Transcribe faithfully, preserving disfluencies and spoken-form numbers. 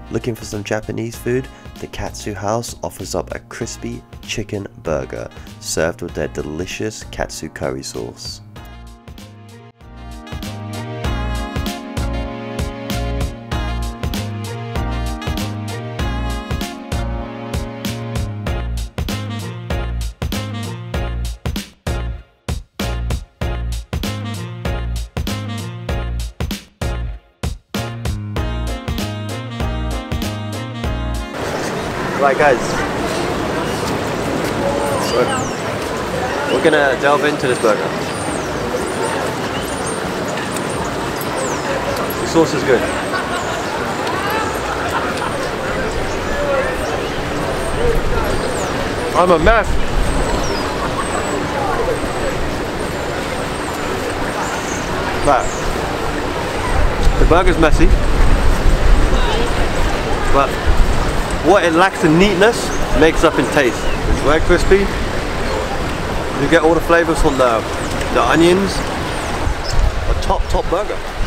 Looking for some Japanese food? The Katsu House offers up a crispy chicken burger served with their delicious katsu curry sauce. Right guys, so we're gonna delve into this burger. The sauce is good. I'm a mess. But the burger's messy, but what it lacks in neatness makes up in taste. It's very crispy. You get all the flavors from the, the onions. A top, top burger.